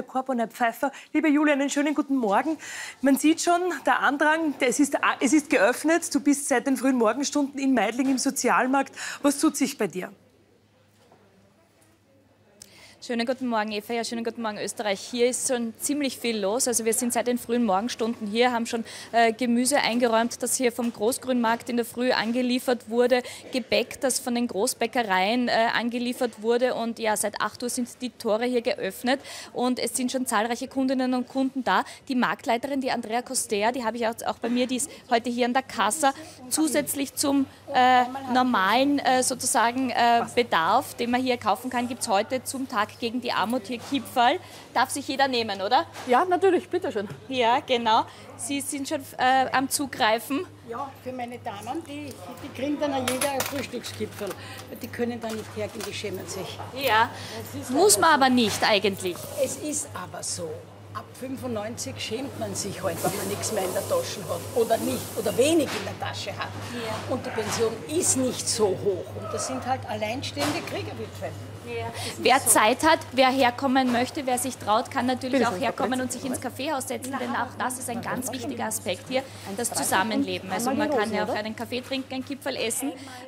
Corboner Pfeiffer. Liebe Julia, einen schönen guten Morgen. Man sieht schon, der Andrang, es ist geöffnet. Du bist seit den frühen Morgenstunden in Meidling im Sozialmarkt. Was tut sich bei dir? Schönen guten Morgen, Eva. Ja, schönen guten Morgen, Österreich. Hier ist schon ziemlich viel los. Also wir sind seit den frühen Morgenstunden hier, haben schon Gemüse eingeräumt, das hier vom Großgrünmarkt in der Früh angeliefert wurde, Gebäck, das von den Großbäckereien angeliefert wurde. Und ja, seit 8 Uhr sind die Tore hier geöffnet und es sind schon zahlreiche Kundinnen und Kunden da. Die Marktleiterin, die Andrea Costea, die habe ich auch bei mir, die ist heute hier an der Kassa, zusätzlich zum normalen sozusagen Bedarf, den man hier kaufen kann, gibt es heute zum Tag gegen die Armut hier Kipferl. Darf sich jeder nehmen, oder? Ja, natürlich, bitteschön. Ja, genau. Sie sind schon am Zugreifen. Ja, für meine Damen, die kriegen dann jeder ein Frühstückskipferl. Die können da nicht hergehen, die schämen sich. Ja, muss man aber nicht eigentlich. Es ist aber so. Ab 95 schämt man sich halt, wenn man nichts mehr in der Tasche hat oder nicht oder wenig in der Tasche hat. Ja. Und die Pension ist nicht so hoch und das sind halt alleinstehende Kriegerwitwen. Ja. Wer Zeit hat, wer herkommen möchte, wer sich traut, kann natürlich auch herkommen und sich ins Kaffeehaus setzen, denn auch das ist ein ganz wichtiger Aspekt hier, das Zusammenleben. Also man kann ja auch einen Kaffee trinken, ein Kipferl essen.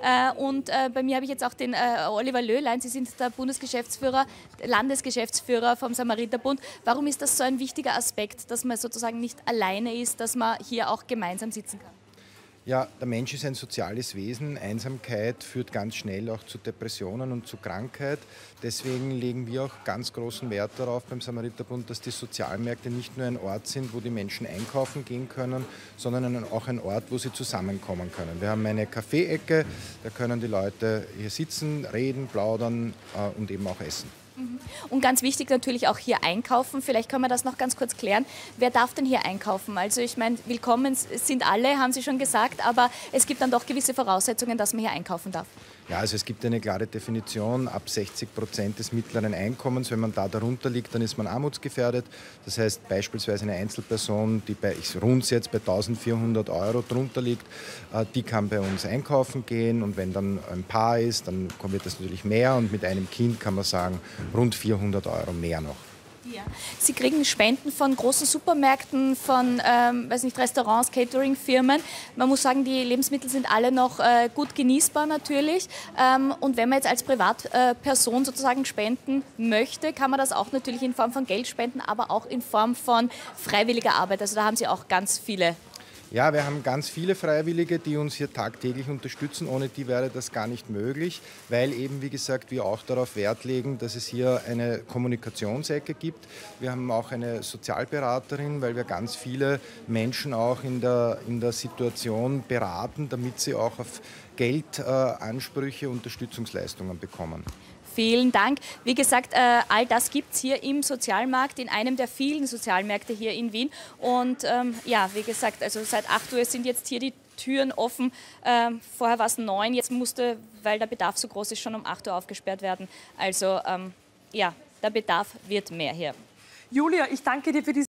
Und bei mir habe ich jetzt auch den Oliver Löhlein, Sie sind der Bundesgeschäftsführer, Landesgeschäftsführer vom Samariterbund. Warum ist das so ein wichtiger Aspekt, dass man sozusagen nicht alleine ist, dass man hier auch gemeinsam sitzen kann? Ja, der Mensch ist ein soziales Wesen. Einsamkeit führt ganz schnell auch zu Depressionen und zu Krankheit. Deswegen legen wir auch ganz großen Wert darauf beim Samariterbund, dass die Sozialmärkte nicht nur ein Ort sind, wo die Menschen einkaufen gehen können, sondern auch ein Ort, wo sie zusammenkommen können. Wir haben eine Kaffeeecke, da können die Leute hier sitzen, reden, plaudern und eben auch essen. Und ganz wichtig natürlich auch hier einkaufen. Vielleicht können wir das noch ganz kurz klären. Wer darf denn hier einkaufen? Also ich meine, willkommen sind alle, haben Sie schon gesagt, aber es gibt dann doch gewisse Voraussetzungen, dass man hier einkaufen darf. Ja, also es gibt eine klare Definition, ab 60% des mittleren Einkommens. Wenn man da darunter liegt, dann ist man armutsgefährdet. Das heißt beispielsweise eine Einzelperson, die ich rund jetzt bei 1.400 € drunter liegt, die kann bei uns einkaufen gehen. Und wenn dann ein Paar ist, dann wird das natürlich mehr. Und mit einem Kind kann man sagen, rund 400 € mehr noch. Ja. Sie kriegen Spenden von großen Supermärkten, von weiß nicht, Restaurants, Catering-Firmen. Man muss sagen, die Lebensmittel sind alle noch gut genießbar natürlich. Und wenn man jetzt als Privatperson sozusagen spenden möchte, kann man das auch natürlich in Form von Geld spenden, aber auch in Form von freiwilliger Arbeit. Also da haben Sie auch ganz viele. Ja, wir haben ganz viele Freiwillige, die uns hier tagtäglich unterstützen. Ohne die wäre das gar nicht möglich, weil eben, wie gesagt, wir auch darauf Wert legen, dass es hier eine Kommunikationsecke gibt. Wir haben auch eine Sozialberaterin, weil wir ganz viele Menschen auch in der Situation beraten, damit sie auch auf Geldansprüche, Unterstützungsleistungen bekommen. Vielen Dank. Wie gesagt, all das gibt es hier im Sozialmarkt, in einem der vielen Sozialmärkte hier in Wien. Und ja, wie gesagt, also seit 8 Uhr sind jetzt hier die Türen offen. Vorher war es 9, jetzt musste, weil der Bedarf so groß ist, schon um 8 Uhr aufgesperrt werden. Also ja, der Bedarf wird mehr hier. Julia, ich danke dir für diese